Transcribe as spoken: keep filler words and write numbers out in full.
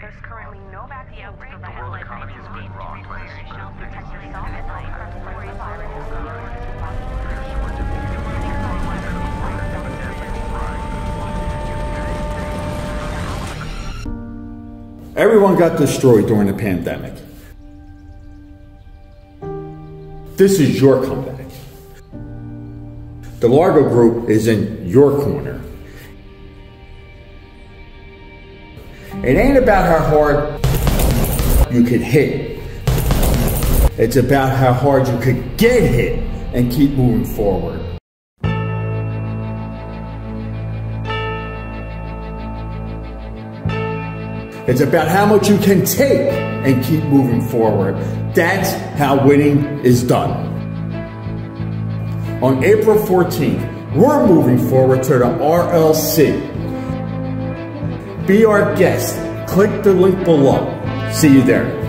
There's currently no vaccine to prevent the world economy has been rocked by this protect yourself at night from coronavirus. Everyone got destroyed during the pandemic. This is your comeback. The Largo Group is in your corner. It ain't about how hard you could hit. It's about how hard you could get hit and keep moving forward. It's about how much you can take and keep moving forward. That's how winning is done. On April fourteenth, we're moving forward to the R L C. Be our guest. Click the link below. See you there.